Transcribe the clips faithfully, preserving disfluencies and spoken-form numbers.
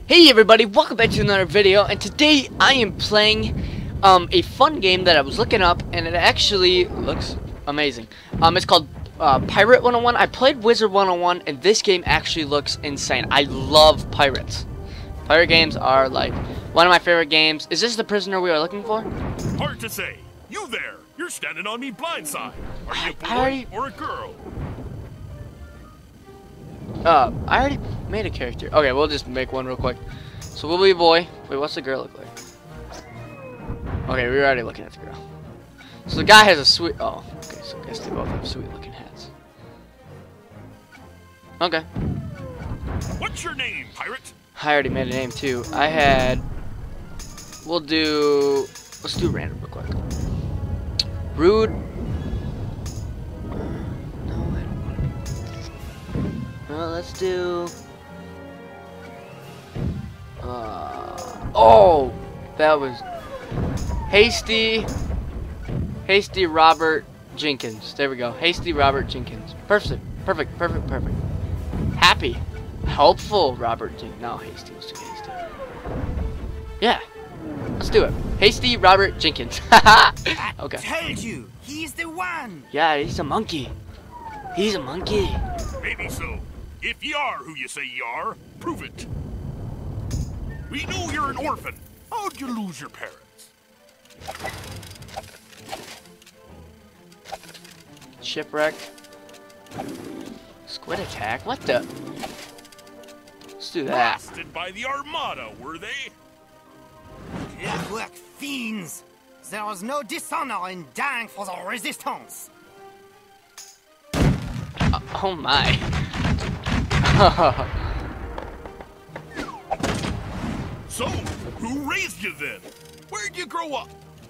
Hey everybody, welcome back to another video, and today I am playing um, a fun game that I was looking up, and it actually looks amazing. Um, it's called uh, Pirate one oh one. I played Wizard one oh one, and this game actually looks insane. I love pirates. Pirate games are like one of my favorite games. Is this the prisoner we are looking for? Hard to say. You there, you're standing on me blindside. Are you a boy I already... or a girl? Uh, I already made a character. Okay, we'll just make one real quick. So we'll be a boy. Wait, what's the girl look like? Okay, we were already looking at the girl. So the guy has a sweet... Oh, okay, so I guess they both have sweet looking hats. Okay. What's your name, pirate? I already made a name too. I had... We'll do... Let's do random real quick. Rude... Well, let's do. Uh, oh, that was Hasty. Hasty Robert Jenkins. There we go. Hasty Robert Jenkins. Perfect. Perfect. Perfect. Perfect. Happy. Helpful Robert Jenkins. No, Hasty was too hasty. Yeah. Let's do it. Hasty Robert Jenkins. Okay. I told you, he's the one. Yeah, he's a monkey. He's a monkey. Maybe so. If ye are who you say ye are, prove it. We know you're an orphan. How'd you lose your parents? Shipwreck. Squid attack? What the? Let's do that. Blasted by the Armada, were they? Clockwork fiends. There was no dishonor in dying for the resistance. Uh, oh my. So, who raised you then? Where'd you grow up?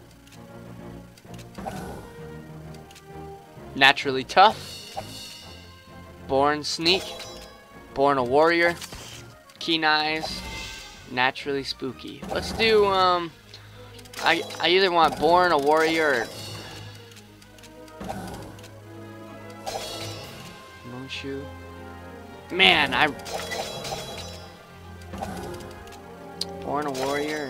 Naturally tough. Born sneak. Born a warrior. Keen eyes. Naturally spooky. Let's do, um... I, I either want born a warrior or... Moonshoe. Man, I... Born a warrior.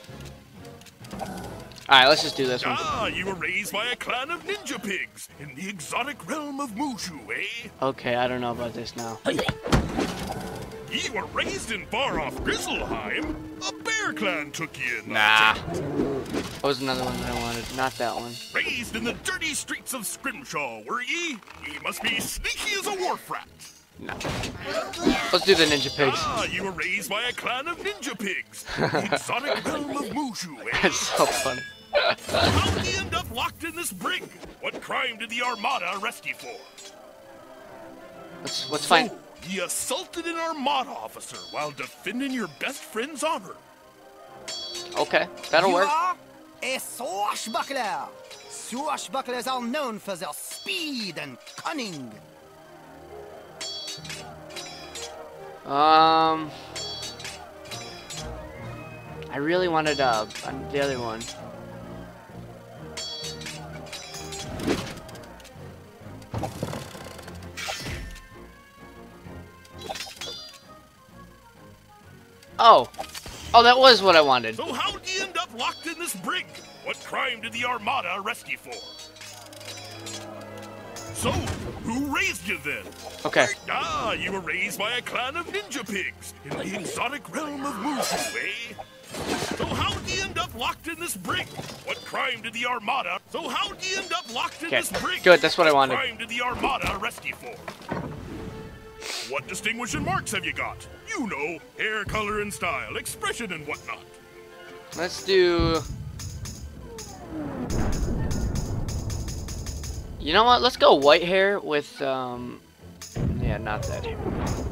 Alright, let's just do this one. Ah, you were raised by a clan of ninja pigs in the exotic realm of Mushu, eh? Okay, I don't know about this now. Ye were raised in far-off Grizzleheim. A bear clan took you in. Nah. That was another one that I wanted. Not that one. Raised in the dirty streets of Scrimshaw, were ye? Ye must be sneaky as a wharf rat. No. Let's do the ninja pigs. Ah, you were raised by a clan of ninja pigs. The exotic realm of Mushu, eh? That's so funny. How'd you end up locked in this brig? What crime did the Armada arrest you for? Let's, let's find... So, you assaulted an Armada officer while defending your best friend's honor. Okay, that'll You work. are a swashbuckler. Swashbucklers are known for their speed and cunning. Um... I really wanted uh, the other one. Oh. Oh, that was what I wanted. So how'd you end up locked in this brig? What crime did the Armada arrest you for? So, who raised you then? Okay. Ah, you were raised by a clan of ninja pigs in the exotic realm of Mushu, eh? So how'd you end up locked in this brig? What crime did the Armada... So how'd you end up locked in Okay. this brig? Good, that's what I wanted. What crime did the Armada arrest you for? What distinguishing marks have you got? You know, hair color and style, expression and whatnot. Let's do... You know what? Let's go white hair with, um... yeah, not that hair.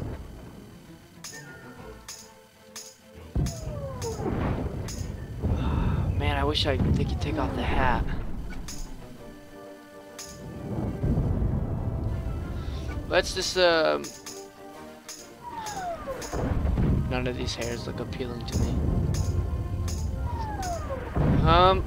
Man, I wish I they could take off the hat. Let's just, um... None of these hairs look appealing to me. Um...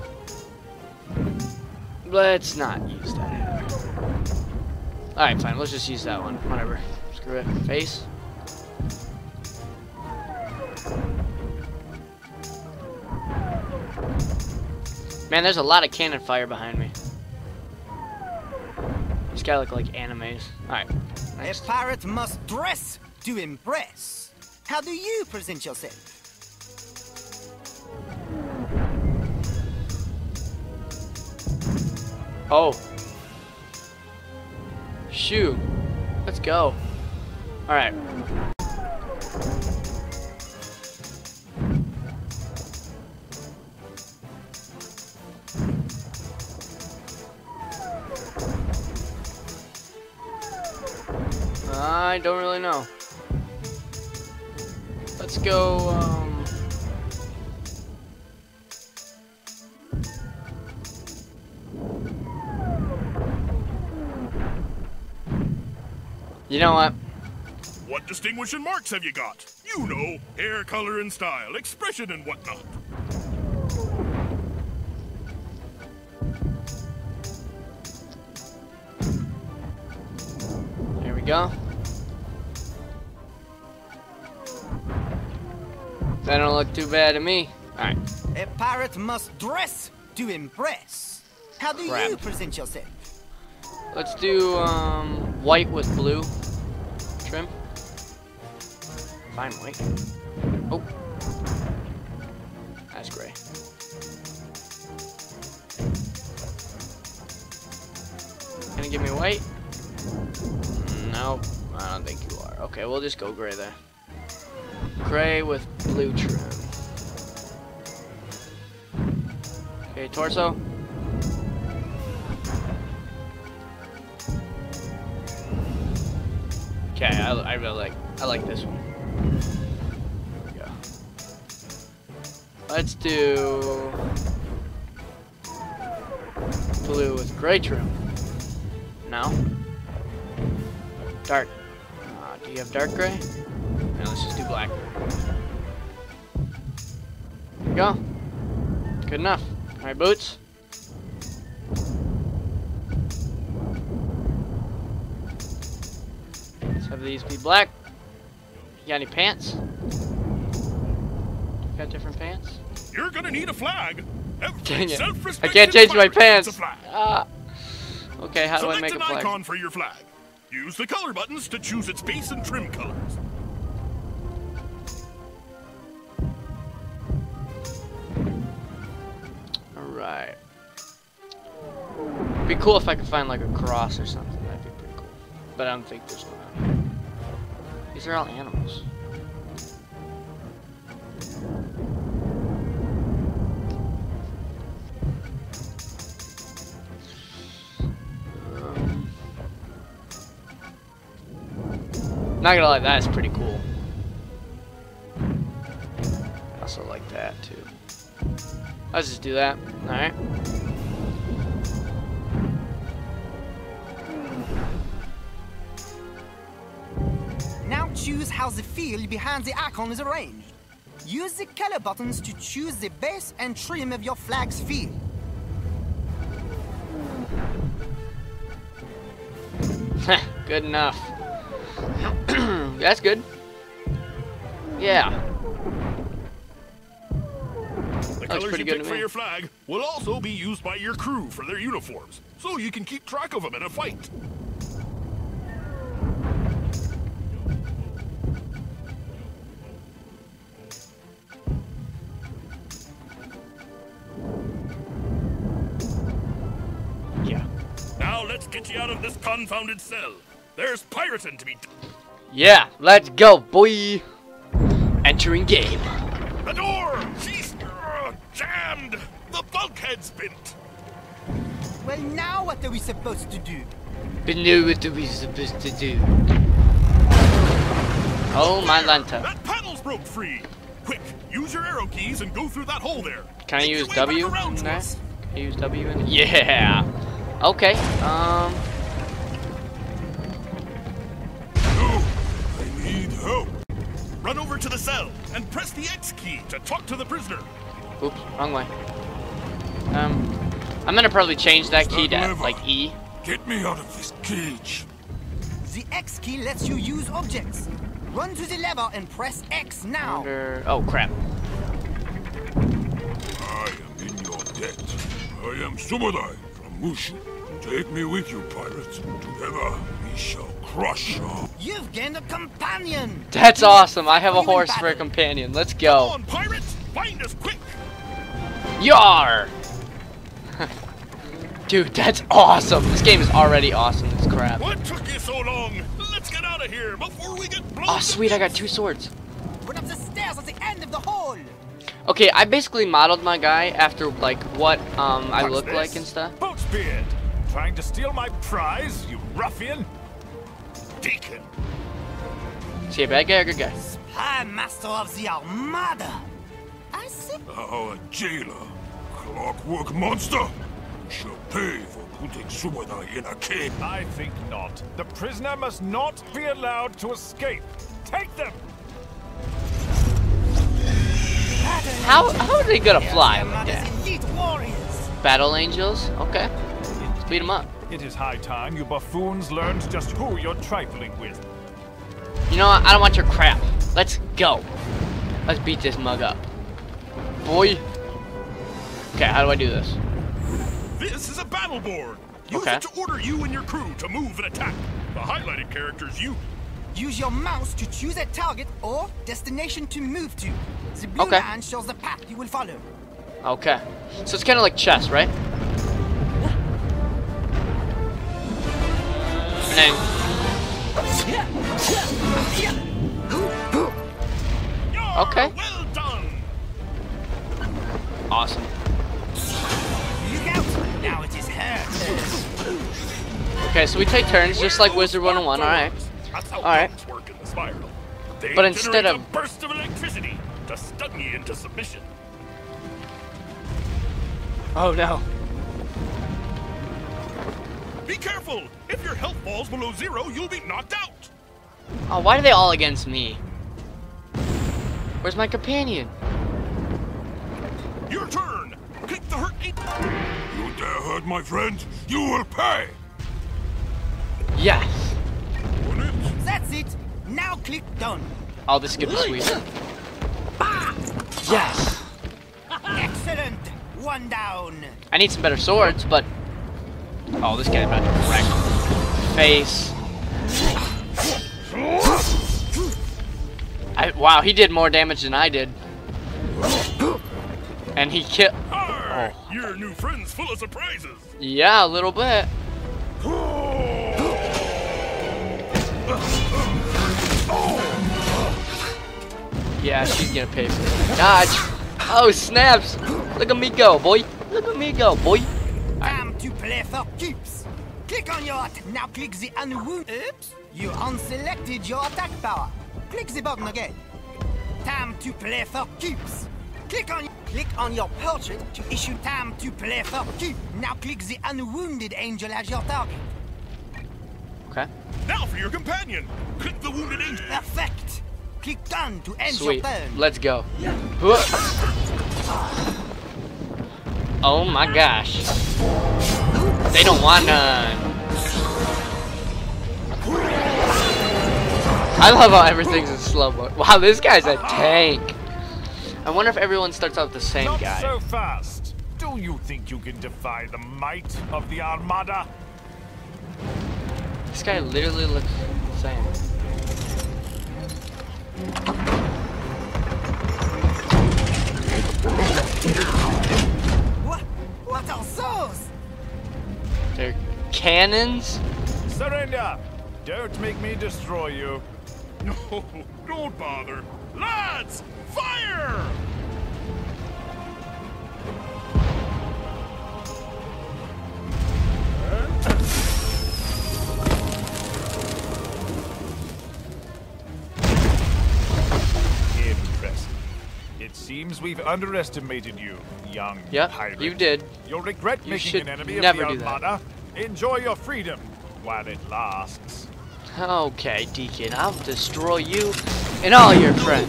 Let's not use that hair. Alright, fine. Let's just use that one. Whatever. Screw it. Face. Man, there's a lot of cannon fire behind me. These guys look like animes. Alright. A pirate must dress to impress. How do you present yourself? Oh. Shoot. Let's go. Alright. I don't really know. Let's go, um... you know what? What distinguishing marks have you got? You know, hair color and style, expression and whatnot. There we go. That don't look too bad to me. Alright. A pirate must dress to impress. How do Crap. you present yourself? Let's do um white with blue trim. Fine white. Oh. That's gray. Gonna give me white? Nope. I don't think you are. Okay, we'll just go gray there. Gray with blue trim. Okay, torso. Okay, I, I really like I like this one. There we go. Let's do blue with gray trim. Now, dark. Uh, do you have dark gray? No, let's just do black. There we go. Good enough. All right, boots. Let's have these be black. You got any pants? You got different pants? You're gonna need a flag. Every Dang it. I self-respecting can't change my pirate needs pants. a flag. Ah. Okay, how do I Select make a an flag? icon for your flag. Use the color buttons to choose its base and trim colors. Alright. Be cool if I could find like a cross or something. That'd be pretty cool. But I don't think there's one. These are all animals. Um, not gonna lie, that's pretty cool. I also like that too. Let's just do that. Alright. Now choose how the field behind the icon is arranged. Use the color buttons to choose the base and trim of your flag's field. Good enough. That's good. Yeah. The Looks colors pretty you good pick to for me. your flag will also be used by your crew for their uniforms, so you can keep track of them in a fight. Yeah. Now let's get you out of this confounded cell. There's pirating to be done. Yeah, let's go, boy. Entering game. The door! She's uh, jammed! The bulkhead's bent! Well, now what are we supposed to do? But know what are we supposed to do? Oh my lanta. That panel's broke free! Quick, use your arrow keys and go through that hole there. Can I Make your use way W back around in to there? us. Can I use W in it? Yeah. Okay. Um. Oh, I need help. Run over to the cell and press the X key to talk to the prisoner. Oops, wrong way. Um. I'm gonna probably change that key to Start like lever. E. Get me out of this cage. The X key lets you use objects. Run to the lever and press X now. Under. Oh crap. I am in your debt. I am Subadai from Mushu. Take me with you, pirates. Together, we shall crush you. You've gained a companion. That's awesome. I have a Even horse better. for a companion. Let's Come go. on, pirates! Find us quick! Yar! Dude, that's awesome. This game is already awesome. This crap. What took you so long? Let's get out of here before we get blown. Oh, sweet. I got two swords. Run up the stairs at the end of the hall. Okay, I basically modeled my guy after, like, what um I What's look this? like and stuff. Boatsbeard! Trying to steal my prize, you ruffian! Deacon. See a bad guy or good guy? Spy master of the Armada. I see. Now a jailer, clockwork monster, shall pay for putting Subadai in a cage. I think not. The prisoner must not be allowed to escape. Take them! How how are they gonna fly like Armada's that? elite warriors. Battle angels? Okay. Speed them up. It is high time you buffoons learned just who you're trifling with. You know what? I don't want your crap. Let's go. Let's beat this mug up. Boy. Okay, how do I do this? This is a battle board. Use Okay. it to order you and your crew to move and attack. The highlighted characters you. Use your mouse to choose a target or destination to move to. The blue Okay. line shows the path you will follow. Okay. So it's kind of like chess, right? And then, Yar, Okay. Well done. awesome. Look out! Now it is her turn. Okay, so we take turns just like Wizard one oh one, alright. That's how Alright. guns work in the spiral. They But instead generate of- a burst of electricity to stun you into submission. Oh no. Be careful! If your health falls below zero, you'll be knocked out. Oh, why are they all against me? Where's my companion? Your turn. Click the hurt eight. You dare hurt my friend? You will pay. Yes. On it. That's it. Now click done. Oh, this is gonna be sweet. Yes. Excellent. One down. I need some better swords, but oh, this guy's about to wreck face. I, wow, he did more damage than I did, and he killed. Arr, your new friend's full of surprises. Yeah, a little bit. Yeah, she's gonna pay for it. Dodge. Oh, snaps. Look at me go, boy. Look at me go, boy. Time to play for keeps. Click on your at- now click the unwound. Oops. You unselected your attack power. Click the button again. Time to play for keeps. Click on click on your portrait to issue time to play for keep. Now click the unwounded angel as your target. Okay. Now for your companion. Click the wounded angel. Perfect. Click done to end Sweet. your turn. Let's go. Oh my gosh. They don't want none. I love how everything's in slow mo. Wow, this guy's a tank. I wonder if everyone starts out with the same Not guy. so fast. Do you think you can defy the might of the Armada? This guy literally looks the same. What? What are those? They're cannons? Surrender! Don't make me destroy you. No, don't bother. Lads, fire! Impressive. It seems we've underestimated you, young Yep, pirate. you did. You'll regret You making should an enemy never of do the that. Armada. Enjoy your freedom while it lasts. Okay, Deacon, I'll destroy you and all your friends.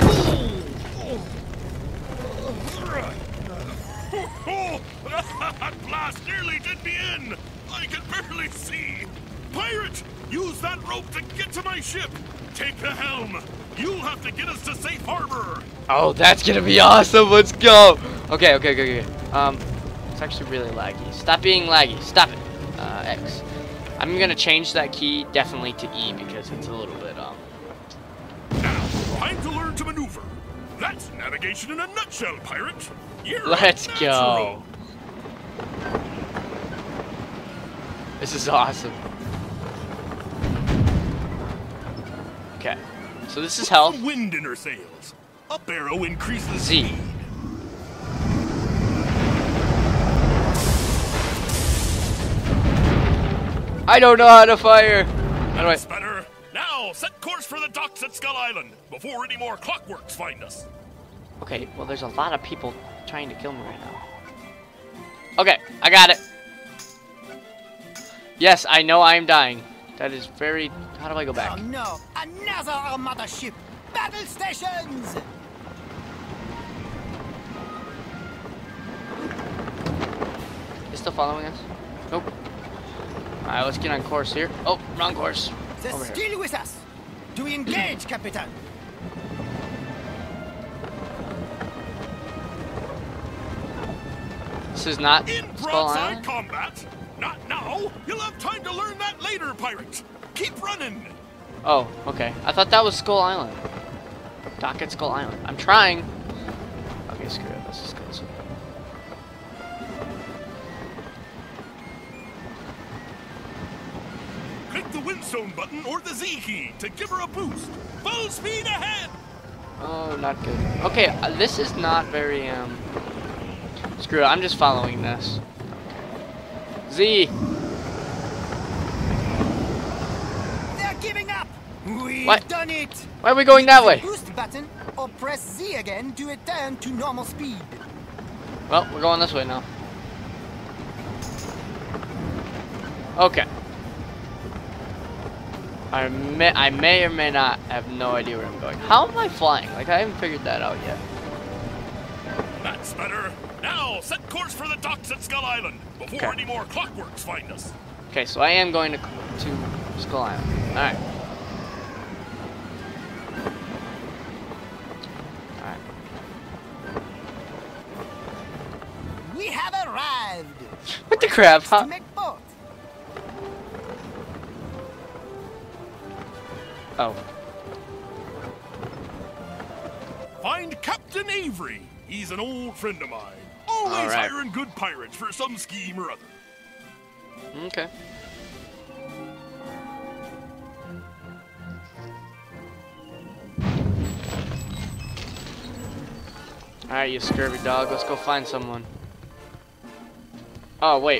Oh, that blast nearly did me in. I can barely see. Pirate, use that rope to get to my ship. Take the helm. You'll have to get us to safe harbor. Oh, that's gonna be awesome. Let's go. Okay, okay, okay, okay. Um, It's actually really laggy. Stop being laggy. Stop it. Uh, X. I'm gonna change that key definitely to E because it's a little bit um. Now, time to learn to maneuver. That's navigation in a nutshell, pirate. You're Let's a go. natural. This is awesome. Okay, so this is health. Wind in her sails. Up arrow increases Z. speed. I don't know how to fire. How do I? That's better. Now, set course for the docks at Skull Island before any more clockworks find us. Okay, well, there's a lot of people trying to kill me right now. Okay, I got it. Yes, I know I am dying. That is very... How do I go back? Oh no, another Armada ship! Battle stations! Is still following us? Nope. Alright, let's get on course here. Oh, wrong course. They're Over here. still with us! Do we engage, Capitan? This is not In Skull broadside Island? combat. Not now. You'll have time to learn that later, pirate. Keep running. Oh, okay. I thought that was Skull Island. Dock at Skull Island. I'm trying. Okay, screw it. Let's just go this way. Click the windstone button or the Z key to give her a boost. Full speed ahead. Oh, not good. Okay, uh, this is not very, um... Screw it, I'm just following this. Z! They're giving up! We've What? done it! Why are we going that way? Boost button or press Z again to return to normal speed. Well, we're going this way now. Okay. I may, I may or may not have no idea where I'm going. How am I flying? Like, I haven't figured that out yet. That's better. Now, set course for the docks at Skull Island before Okay. any more clockworks find us. Okay, so I am going to, to Skull Island. Alright. Alright. We have arrived! What the crap? To Huh? make port. Oh. Find Captain Avery. He's an old friend of mine. Always All right. hiring good pirates for some scheme or other. Okay. Alright, you scurvy dog. Let's go find someone. Oh, wait.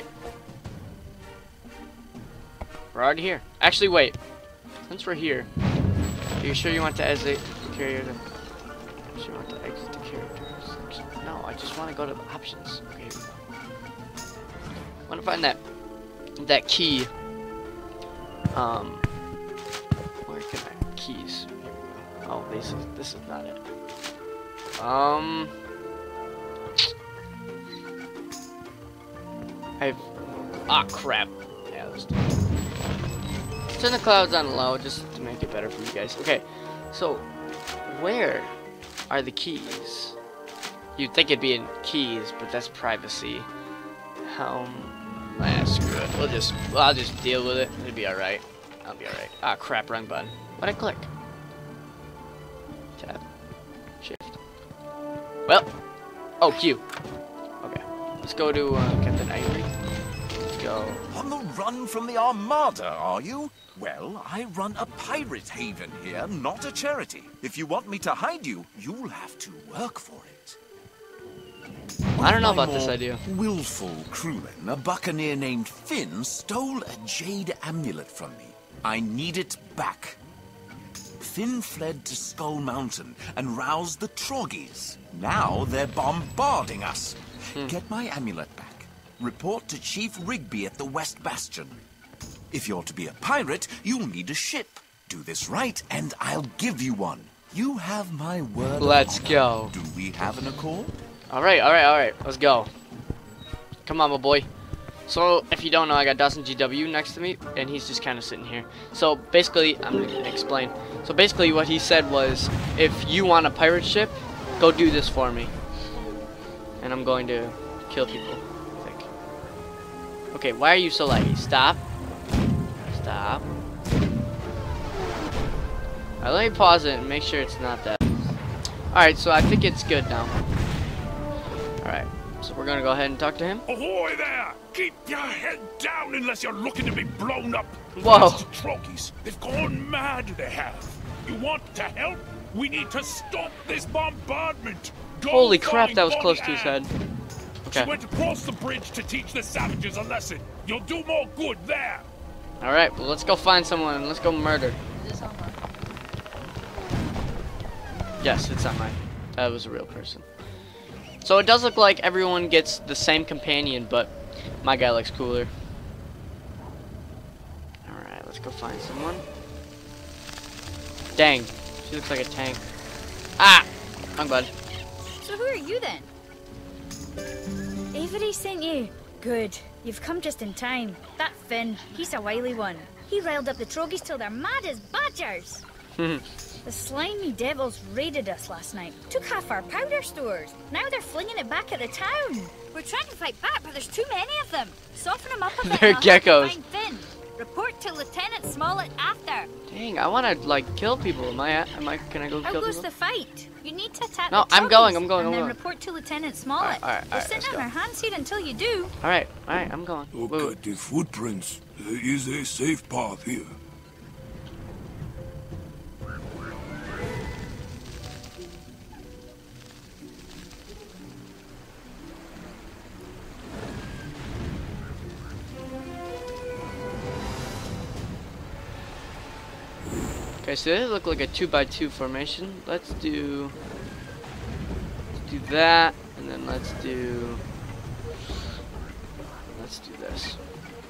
We're already here. Actually, wait. Since we're here, are you sure you want to exit the carrier to... You sure you want to exit the carrier section? No, I just want to go to the options. Okay, here we go. I want to find that that key. Um, where can I keys? Here we go. Oh, this is this is not it. Um, I've ah crap. Yeah, let's do it. Let's turn the clouds on low just to make it better for you guys. Okay, so where are the keys? You'd think it'd be in keys, but that's privacy. Um. Ah, screw it. We'll just, well, I'll just deal with it. It'll be alright. I'll be alright. Ah, crap, wrong button. What'd I click? Tab. Shift. Well. Oh, Q. Okay. Let's go to uh, Captain Avery. Let's go. On the run from the Armada, are you? Well, I run a pirate haven here, not a charity. If you want me to hide you, you'll have to work for it. I don't know One of about my this more idea. Willful crewmen, a buccaneer named Finn, stole a jade amulet from me. I need it back. Finn fled to Skull Mountain and roused the Troggies. Now they're bombarding us. Hmm. Get my amulet back. Report to Chief Rigby at the West Bastion. If you're to be a pirate, you'll need a ship. Do this right, and I'll give you one. You have my word. Let's of honor. go. Do we have an accord? Alright, alright, alright. Let's go. Come on, my boy. So, if you don't know, I got Dawson G W next to me, and he's just kind of sitting here. So, basically, I'm going to explain. So, basically, what he said was, if you want a pirate ship, go do this for me. And I'm going to kill people with that Okay, why are you so laggy? Stop. Stop. Alright, let me pause it and make sure it's not that. Alright, so I think it's good now. Alright, so we're gonna go ahead and talk to him. Ahoy there! Keep your head down unless you're looking to be blown up. Whoa. Those Trogies, they've gone mad, they have. You want to help? We need to stop this bombardment. Go Holy crap, find that was Bonnie close to his Ann. head. She Okay. went across the bridge to teach the savages a lesson. You'll do more good there. Alright, well let's go find someone and let's go murder. Is this online? Yes, it's not mine. That was a real person. So it does look like everyone gets the same companion, but my guy looks cooler. Alright, let's go find someone. Dang, she looks like a tank. Ah! Wrong bud. So who are you then? Avery sent you. Good. You've come just in time. That Finn, he's a wily one. He riled up the Trogies till they're mad as badgers. The slimy devils raided us last night. Took half our powder stores. Now they're flinging it back at the town. We're trying to fight back, but there's too many of them. Soften them up a bit. They're and I'll help you geckos. find Finn. Report to Lieutenant Smollett after. Dang, I wanna like kill people. Am I am I can I go How kill goes people? the fight? You need to attack No, the I'm going, Trogies I'm going, and I'm then going. report to Lieutenant Smollett. Alright, alright, We're alright, sitting let's on go. our hands here until you do. Alright, alright, I'm going. Look Woo. at the footprints. There is a safe path here. Okay, so they look like a two by two formation. Let's do let's do that, and then let's do let's do this.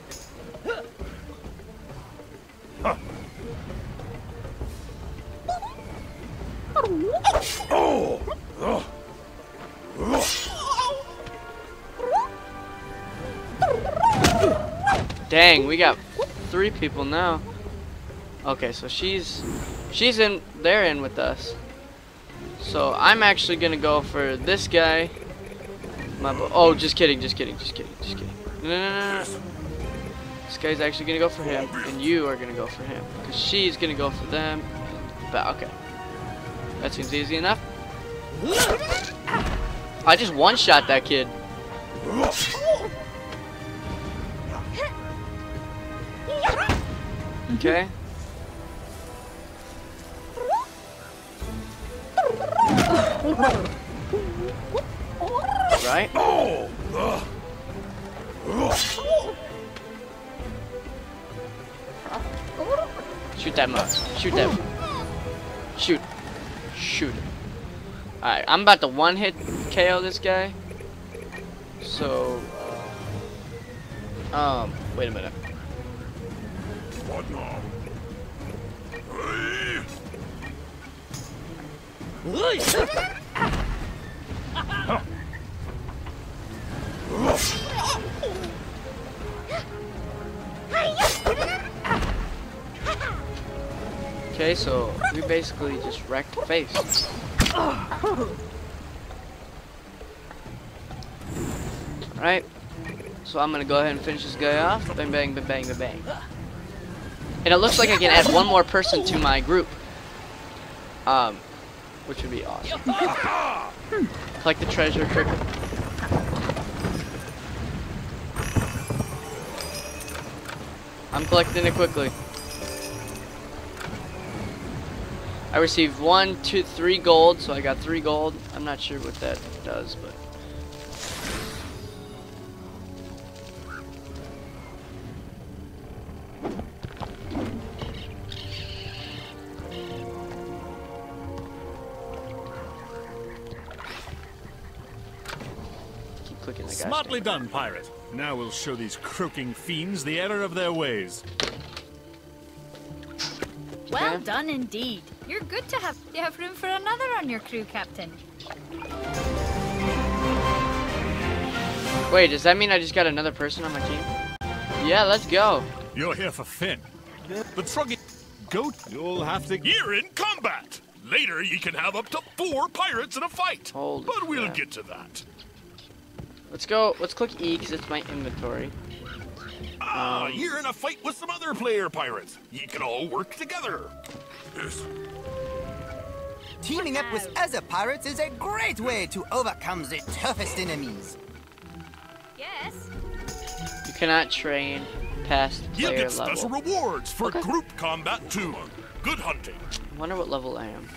Dang, we got three people now. Okay, so she's she's in they're in with us. So I'm actually gonna go for this guy. My bo oh, just kidding, just kidding, just kidding, just kidding. No, no, no, no, no. This guy's actually gonna go for him, and you are gonna go for him, because she's gonna go for them. But okay, that seems easy enough. I just one-shot that kid. Okay. Right? Shoot that mouse. Shoot that. Shoot. Shoot. Alright, I'm about to one hit K O this guy. So. Um, wait a minute. What now? Hey! Okay, so we basically just wrecked the face. Alright, so I'm gonna go ahead and finish this guy off. Bang, bang, bang, bang, bang, bang. And it looks like I can add one more person to my group. Um, which would be awesome. Collect the treasure quick. I'm collecting it quickly. I received one, two, three gold, so I got three gold. I'm not sure what that does, but. Keep clicking the guy. Smartly done, pirate. Now we'll show these croaking fiends the error of their ways. Well Okay. done indeed. You're good to have. You have room for another on your crew, Captain. Wait, does that mean I just got another person on my team? Yeah, let's go. You're here for Finn. The Troggy goat, you'll have to... You're in combat. Later, you can have up to four pirates in a fight. Holy but we'll crap. get to that. Let's go. Let's click E because it's my inventory. Ah, Um, you're in a fight with some other player pirates. You can all work together. Yes. Teaming up with other pirates is a great way to overcome the toughest enemies. Yes. You cannot train past You'll player get special level. rewards for Okay. group combat too. Good hunting. I wonder what level I am.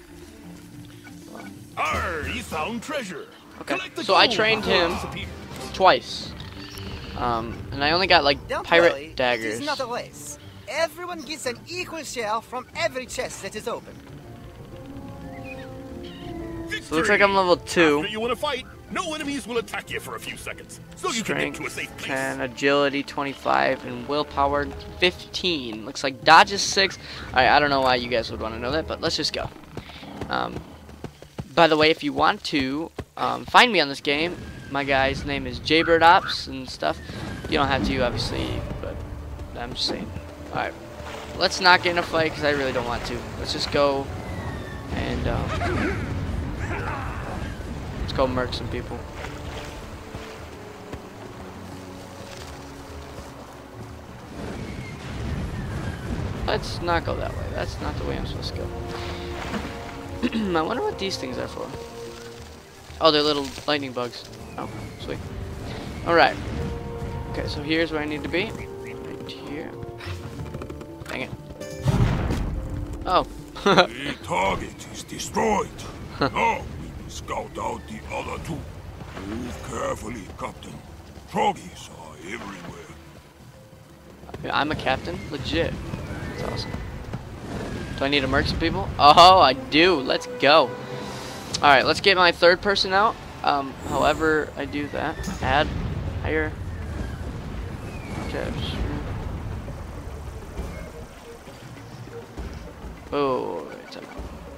Arr, you found treasure. Okay, Collect the so I gold trained before it him disappears. twice. Um, and I only got like Don't pirate worry, daggers. it is not a race. Everyone gets an equal share from every chest that is open. So it looks like I'm level two. After you win a fight, no enemies will attack you for a few seconds, so you can get Strength to a safe place. ten, agility twenty-five, and willpower fifteen. Looks like dodge is six. Alright, I don't know why you guys would want to know that, but let's just go. Um, by the way, if you want to um, find me on this game, my guy's name is Jaybird Ops and stuff. You don't have to, obviously, but I'm just saying. Alright, let's not get in a fight because I really don't want to. Let's just go and um, let's go murk some people. Let's not go that way. That's not the way I'm supposed to go. I wonder what these things are for. Oh, they're little lightning bugs. Oh, sweet. Alright. Okay, so here's where I need to be. Right here. Dang it. Oh. The target is destroyed. Now, we scout out the other two. Move carefully, Captain. Troggies are everywhere. Yeah, I'm a captain. Legit. That's awesome. Do I need to murk some people? Oh, I do. Let's go. Alright, let's get my third person out. Um, however I do that. Add. Hire. Capture. Oh, wait a minute.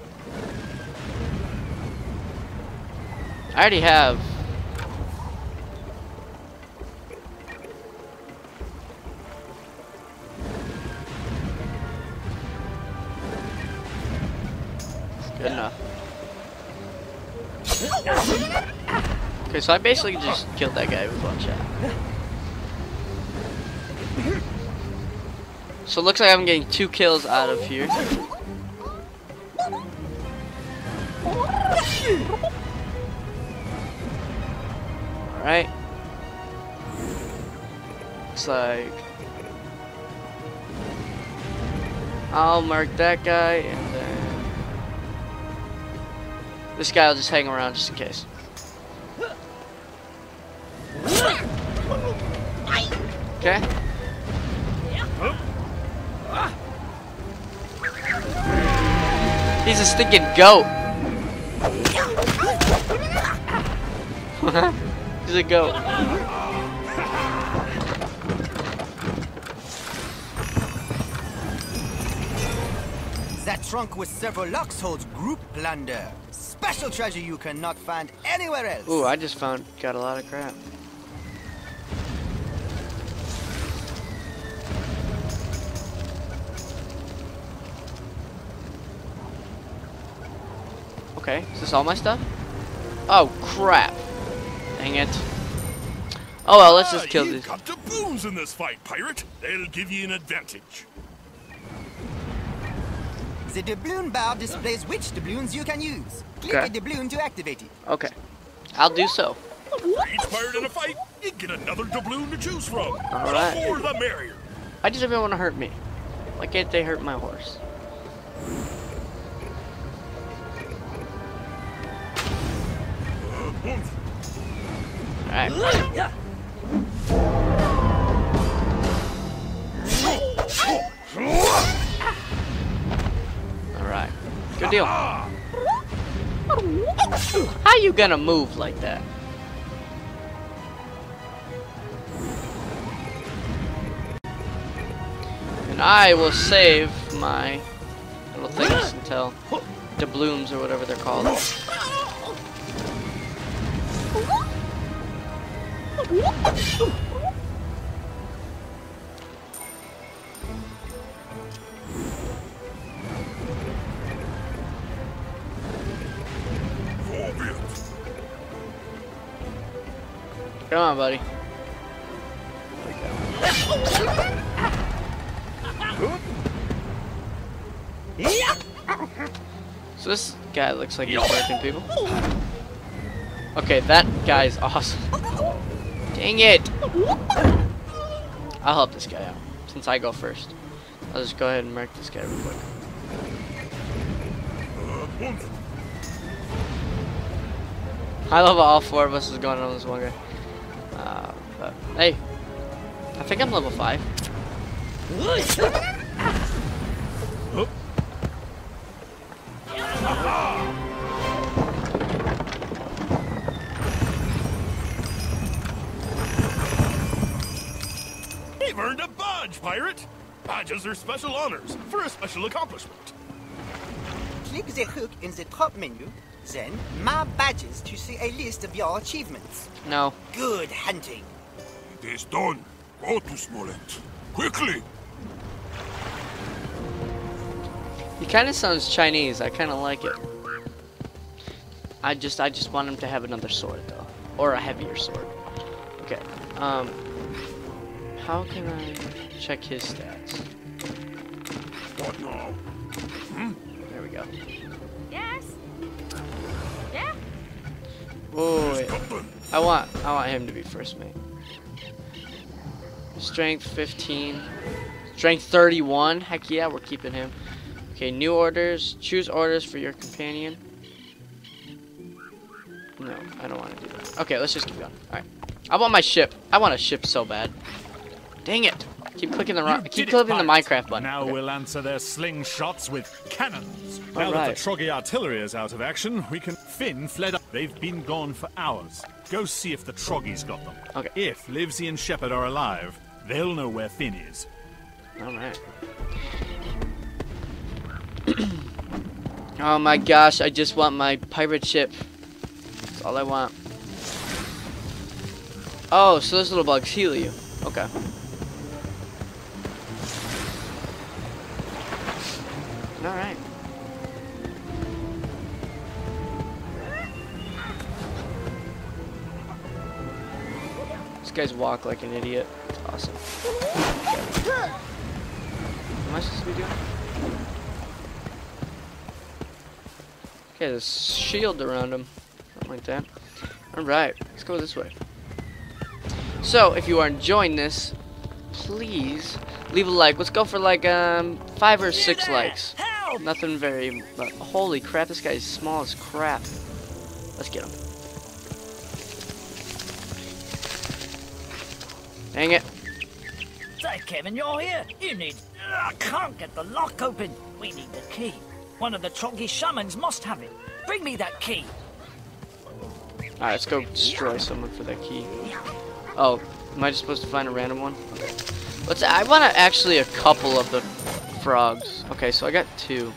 I already have. Good enough. Okay, so I basically just killed that guy with one shot. So it looks like I'm getting two kills out of here. Alright. Looks like I'll mark that guy and then this guy will just hang around just in case. Okay. He's a stinking goat. He's a goat. That trunk with several locks holds group plunder. Special treasure you cannot find anywhere else. Ooh, I just found got a lot of crap. Okay, is this all my stuff? Oh crap! Dang it! Oh well, let's just kill ah, this. You got doubloons in this fight, pirate. They'll give you an advantage. The doubloon bar displays which doubloons you can use. Click Okay. a doubloon to activate it. Okay, I'll do so. For each pirate in a fight, you get another doubloon to choose from. Alright. The more the merrier. Why does everyone want to hurt me? Why can't they hurt my horse? Alright. Alright. Good deal. How you gonna move like that? And I will save my little things until doubloons or whatever they're called. Come on, buddy. There we go. So this guy looks like he's working people. Okay, that guy's awesome. Dang it! I'll help this guy out since I go first. I'll just go ahead and mark this guy real quick. I love how all four of us is going on this one guy. Uh, but hey, I think I'm level five. You've earned a badge, pirate. Badges are special honors for a special accomplishment. Click the hook in the top menu, then My Badges to see a list of your achievements. No. Good hunting. It is done. Go to Smollett. Quickly! He kind of sounds Chinese. I kind of like it. I just, I just want him to have another sword though, or a heavier sword. Okay. Um. How can I check his stats? What now? Hmm? There we go. Yes. Yeah. Whoa, wait. I want, I want him to be first mate. Strength fifteen. Strength thirty-one. Heck yeah, we're keeping him. Okay, new orders. Choose orders for your companion. No, I don't want to do that. Okay, let's just keep going. Alright. I want my ship. I want a ship so bad. Dang it. Keep clicking the wrong, keep clicking the Minecraft button. Now Okay. we'll answer their slingshots with cannons. Now All that right. the Troggy artillery is out of action, we can... Finn fled up. They've been gone for hours. Go see if the Troggy's got them. Okay. If Livesey and Shepard are alive, they'll know where Finn is. Alright. Oh my gosh, I just want my pirate ship. That's all I want. Oh, so those little bugs heal you. Okay. Alright. These guys walk like an idiot. It's awesome. Okay. What am I supposed to be doing? Okay, there's shield around him. Something like that. Alright, let's go this way. So, if you are enjoying this, please leave a like. Let's go for like um five or six likes. Nothing very, but holy crap, this guy's small as crap. Let's get him. Dang it. Say, Kevin, you're here. You need... I can't get the lock open. We need the key. One of the Troggy shamans must have it. Bring me that key. Alright, let's go destroy someone for that key. Oh, am I just supposed to find a random one? Okay. Let's. I want to actually a couple of the frogs. Okay, so I got two.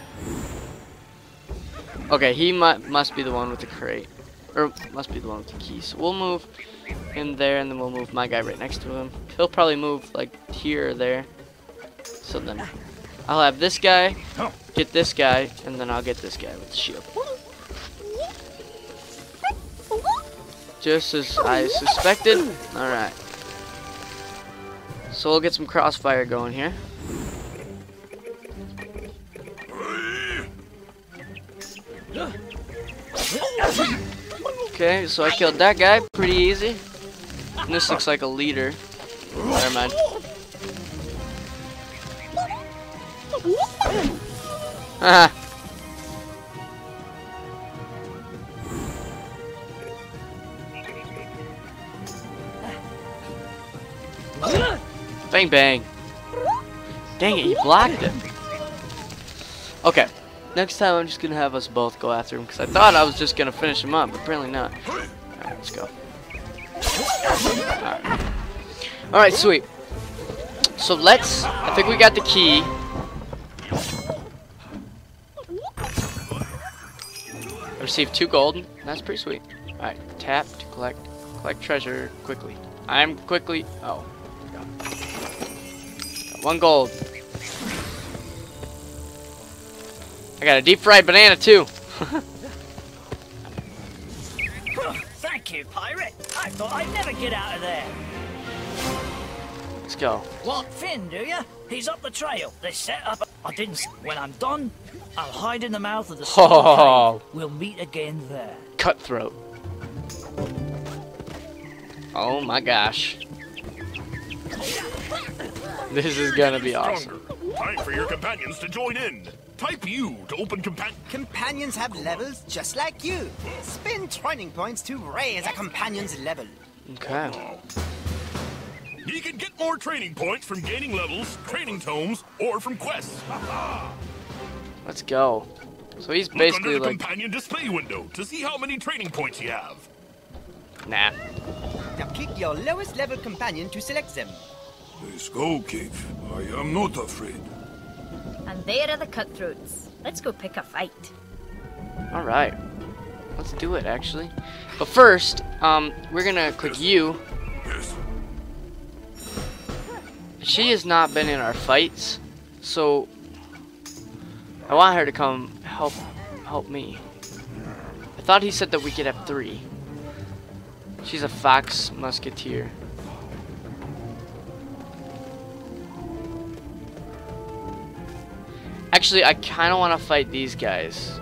Okay, he mu must be the one with the crate. Or must be the one with the key. So we'll move in there, and then we'll move my guy right next to him. He'll probably move like here or there. So then I'll have this guy get this guy, and then I'll get this guy with the shield. Just as I suspected. Alright. So we'll get some crossfire going here. Okay, so I killed that guy pretty easy. And this looks like a leader. Never mind. Haha. Bang bang. Dang it, he blocked it. Okay. Next time I'm just gonna have us both go after him because I thought I was just gonna finish him up, but apparently not. Alright, let's go. Alright. Alright, sweet. So let's I think we got the key. I received two gold. That's pretty sweet. Alright, tap to collect collect treasure quickly. I'm quickly oh. Got one gold. I got a deep fried banana too. Thank you, pirate. I thought I'd never get out of there. Let's go. Want Finn, do you? He's up the trail. They set up. I didn't. s- When I'm done, I'll hide in the mouth of the stone Oh. cave. We'll meet again there. Cutthroat. Oh my gosh. This is gonna be awesome. Stronger. Time for your companions to join in. Type U to open compan- Companions have levels just like you. Spend training points to raise a companion's level. Okay. You can get more training points from gaining levels, training tomes, or from quests. Let's go. So he's Look basically under the like, companion display window to see how many training points you have. nah. Now click your lowest level companion to select them. Let's go, Cave. I am not afraid. And there are the cutthroats. Let's go pick a fight. All right. Let's do it, actually. But first, um, we're gonna click U. Yes. She has not been in our fights, so I want her to come help help me. I thought he said that we could have three. She's a fox musketeer. Actually, I kind of want to fight these guys.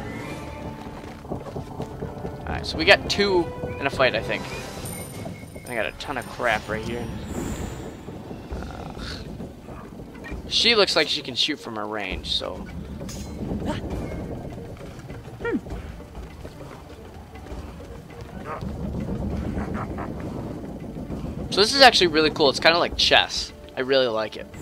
Alright, so we got two in a fight, I think. I got a ton of crap right here. Uh, she looks like she can shoot from her range, so... So this is actually really cool. It's kind of like chess. I really like it.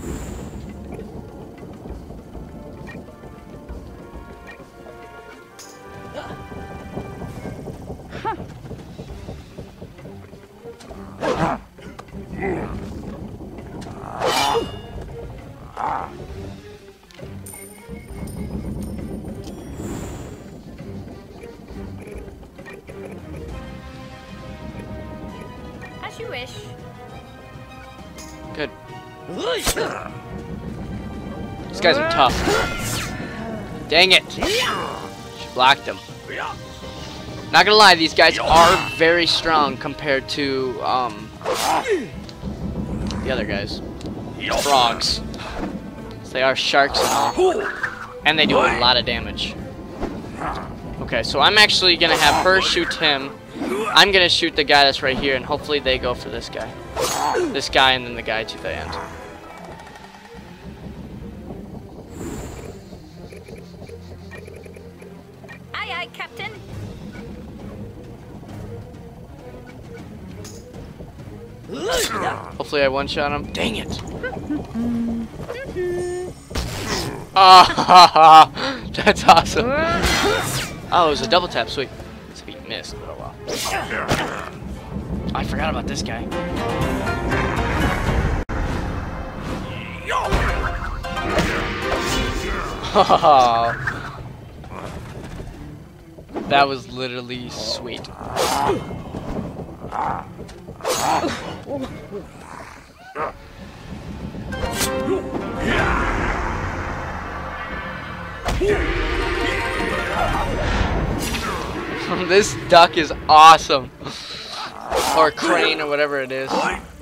As you wish. Good. These guys are tough. Dang it. She blocked him. Not gonna lie, these guys are very strong compared to um, the other guys. Frogs. They are sharks and all. And they do a lot of damage. Okay, so I'm actually gonna have her shoot him. I'm gonna shoot the guy that's right here, and hopefully they go for this guy. This guy and then the guy to the end. Aye, aye, Captain. Hopefully I one-shot him. Dang it! Ah, that's awesome. Oh, it was a double tap. Sweet. Sweet, missed, but oh well. Oh, I forgot about this guy. Oh, that was literally sweet. This duck is awesome. Or crane or whatever it is.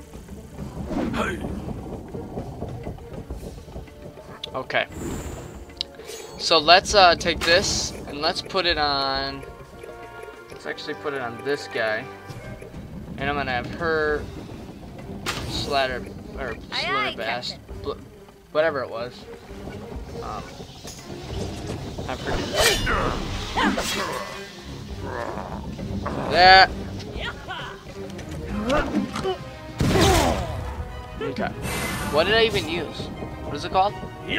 Okay. So let's uh, take this and let's put it on. Let's actually put it on this guy. And I'm gonna have her slatter or Aye, slaughter aye, bass, bl- whatever it was. Um, have her do that. That. Okay. What did I even use? What is it called?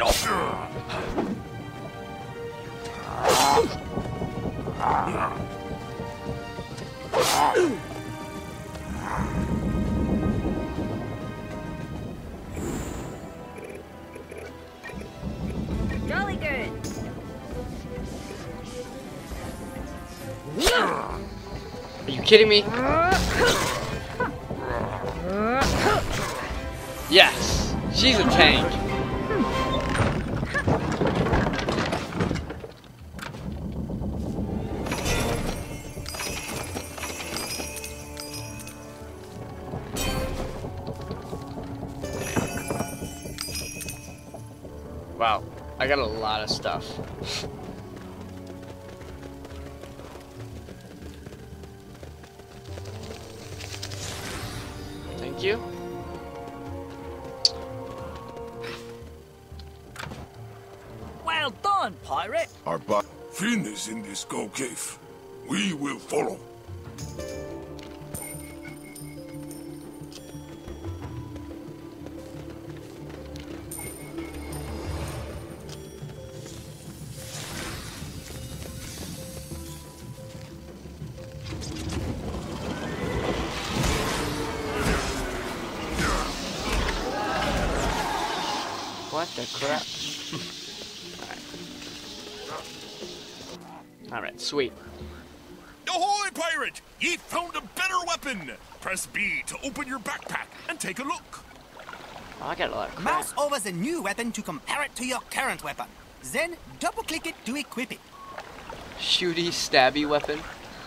Jolly good. Are you kidding me? Yes, she's a tank. Wow, I got a lot of stuff. Thank you. Well done, pirate. Our bu- Finn is in this Skull Cave. We will follow. What the crap? Alright. Alright, sweet. Ahoy, pirate! Ye found a better weapon! Press B to open your backpack and take a look. Oh, I got a lot of crap. Mouse over the new weapon to compare it to your current weapon. Then double-click it to equip it. Shooty, stabby weapon.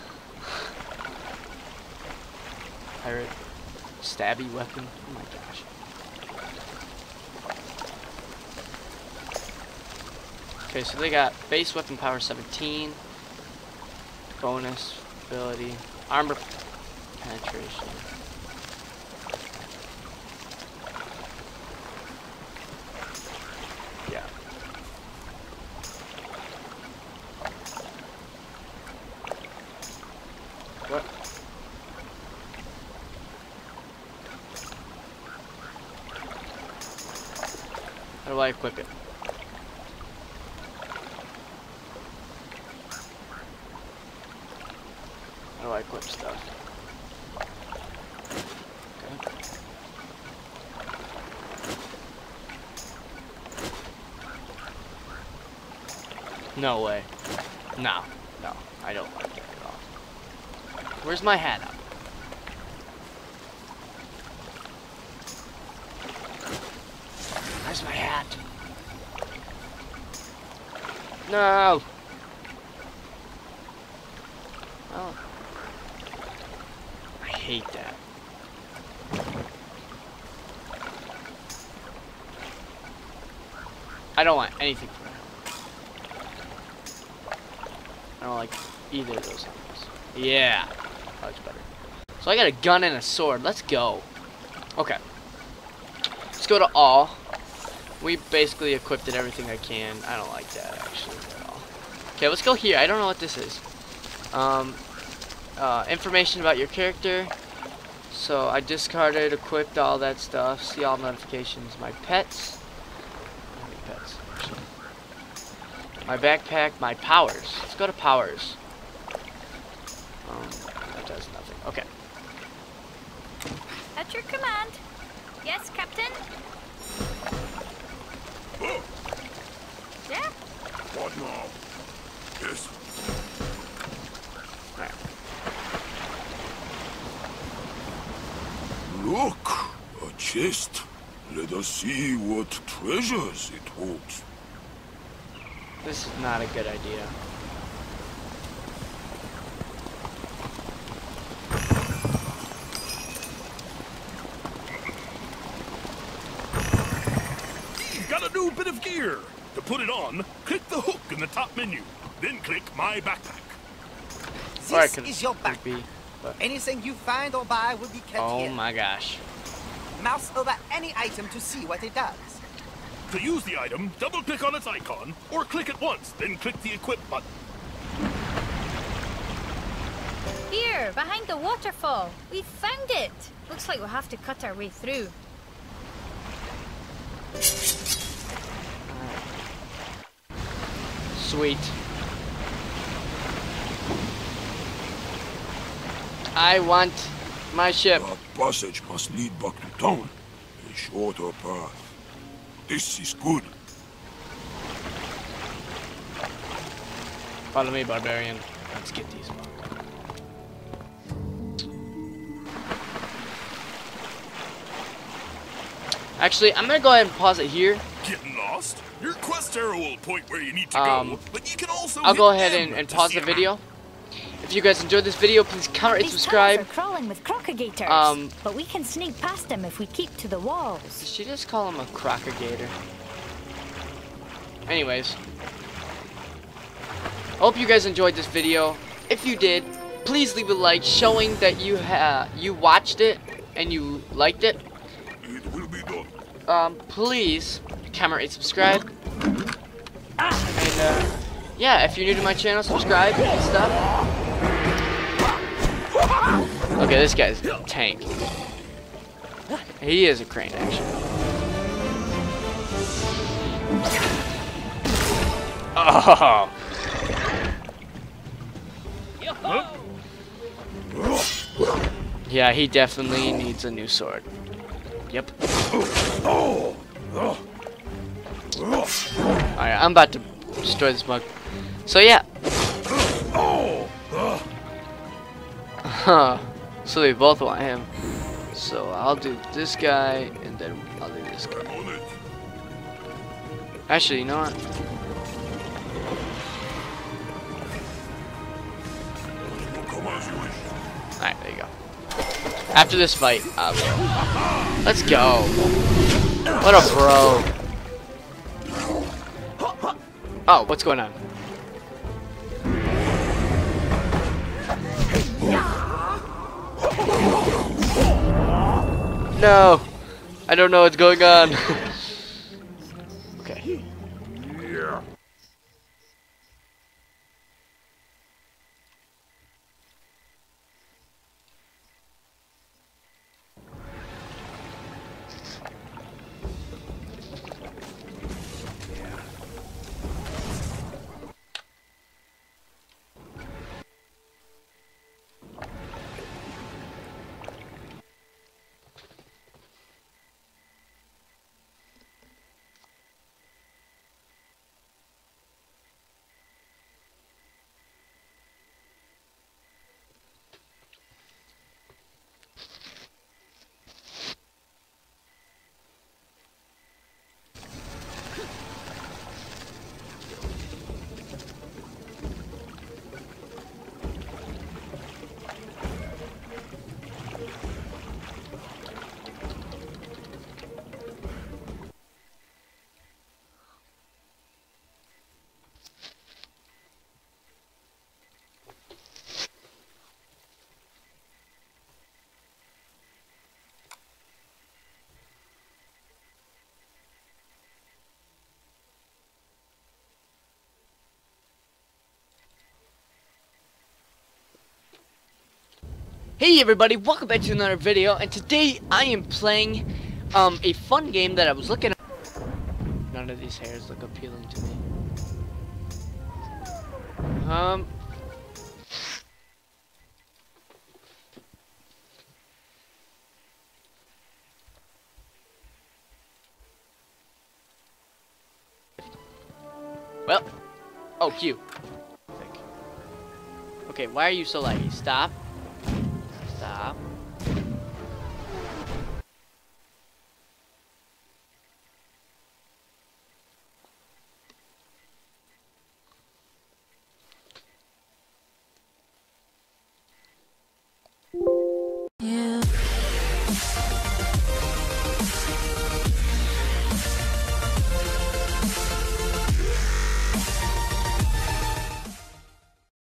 Pirate. Stabby weapon. Oh my gosh. Okay, so they got base weapon power seventeen, bonus ability, armor penetration. Yeah. What? How do I equip it? How do I equip stuff? Okay. No way. No. No. I don't like that at all. Where's my hat up? Where's my hat? No! Oh. I hate that. I don't want anything from that. I don't like either of those things. Yeah. Much better. So I got a gun and a sword. Let's go. Okay. Let's go to all. We basically equipped it everything I can. I don't like that actually at all. Okay, let's go here. I don't know what this is. Um, uh, information about your character. So I discarded, equipped all that stuff. See all notifications. My pets. How many pets? Actually. My backpack. My powers. Let's go to powers. Um, that does nothing. Okay. At your command. Yes, Captain. Oh, Yeah. what now? Yes. Right. Look, a chest. Let us see what treasures it holds. This is not a good idea. You've got a new bit of gear. To put it on, click the hook in the top menu. Then click My Backpack. This Or I could is your could backpack. be, but Anything you find or buy will be kept oh here. my gosh. Mouse over any item to see what it does. To use the item, double-click on its icon, or click it once, then click the Equip button. Here, behind the waterfall. We found it. Looks like we'll have to cut our way through. Sweet. I want my ship. That passage must lead back to town. A shorter path. This is good. Follow me, barbarian. Let's get these. Actually, I'm gonna go ahead and pause it here. Getting lost? Your quest arrow will point where you need to Um, go, but you can also I'll hit go ahead M and, and to pause see the a video. If you guys enjoyed this video, please comment and These subscribe. tunnels are crawling with crocodigators, Um, but we can sneak past them if we keep to the walls. Did she just call him a crocagator? anyways, hope you guys enjoyed this video. If you did, please leave a like showing that you ha you watched it and you liked it. It will be done. Um, please comment, rate, subscribe, and uh, yeah, if you're new to my channel, subscribe and stuff. Okay, this guy's a tank. He is a crane, actually. Oh. Yeah, he definitely needs a new sword. Yep. Alright, I'm about to destroy this mug. So yeah. Huh. So they both want him. So I'll do this guy and then I'll do this guy. Actually, you know what? Alright, there you go. After this fight, I will. Let's go. What a bro. Oh, what's going on? No. I don't know what's going on. Okay. Hey everybody, welcome back to another video, and today I am playing um, a fun game that I was looking at. None of these hairs look appealing to me. Um. Well. Oh, Q. Okay, why are you so laggy? Stop.